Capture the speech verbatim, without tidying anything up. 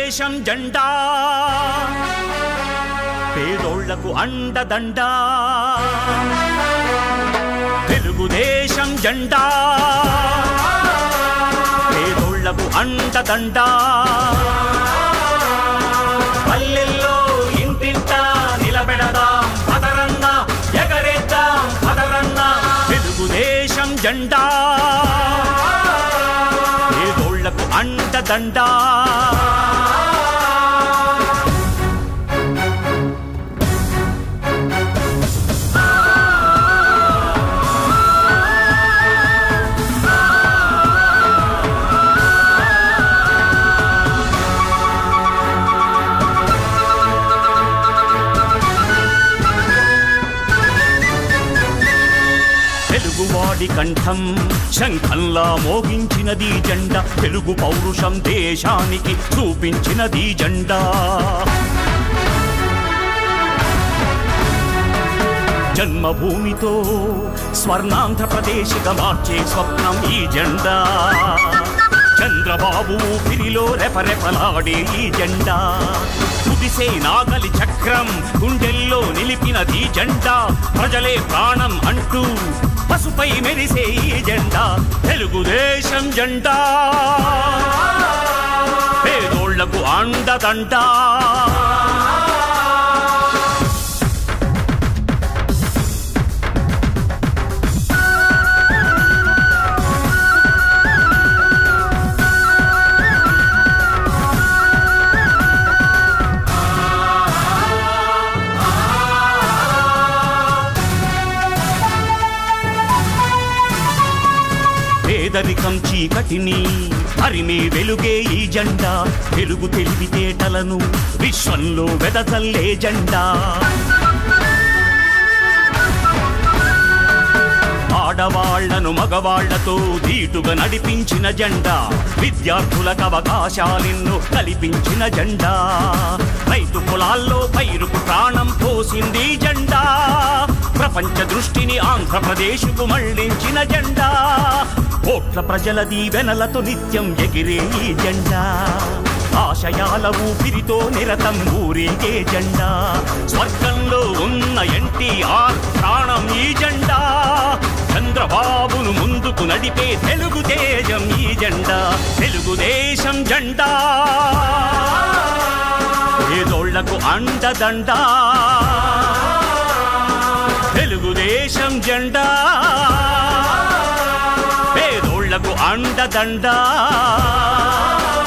తెలుగుదేశం జెండా పేదోళ్లకు అండదండా తెలుగుదేశం జెండా పేదోళ్లకు అండదండా పల్లెల్లో ఇంటింటా నిలబెడదాం పదరన్న ఎగరేద్దాం పదరన్న తెలుగుదేశం జెండా పేదోళ్లకు అండదండా తెలుగువాడి కంఠం శంఖంలా మోగించినది జెండా తెలుగు పౌరుషం దేశానికి చూపించినది జెండా జన్మభూమితో స్వర్ణాంధ్రప్రదేశ్గా మార్చే స్వప్నం ఈ జెండా చంద్రబాబు ఊపిరిలో రెపరెపలాడే ఈ జెండా కుదిసే నాగలి చక్రం గుండెల్లో నిలిపినది జెండా ప్రజలే ప్రాణం అంటూ పసుపై మెరిసే ఈ జెండా తెలుగుదేశం జెండా పేదోళ్లకు అండదండా పేదరికం చీకటిని హరిమే వెలుగే ఈ జెండా తెలుగు తెలివితేటలను విశ్వంలో వెదజల్లే జెండా ఆడవాళ్లను మగవాళ్లతో ధీటుగా నడిపించిన జెండా విద్యార్థులకు అవకాశాలెన్నో కల్పించిన జెండా రైతు పొలాల్లో పైరుకు ప్రాణం పోసింది జెండా ప్రపంచ దృష్టిని ఆంధ్రప్రదేశ్కు మళ్లించిన జెండా కోట్ల ప్రజల దీవెనలతో నిత్యం ఎగిరే ఈ జెండా ఆశయాల ఊపిరితో నిరతం ఊరేగే జెండా స్వర్గంలో ఉన్న ఎన్టీఆర్ ప్రాణం ఈ జెండా చంద్రబాబును ముందుకు నడిపే తెలుగు తేజం ఈ జెండా తెలుగుదేశం జెండా పేదోళ్లకు అండదండా తెలుగుదేశం జెండా పేదోళ్లకు అండదండా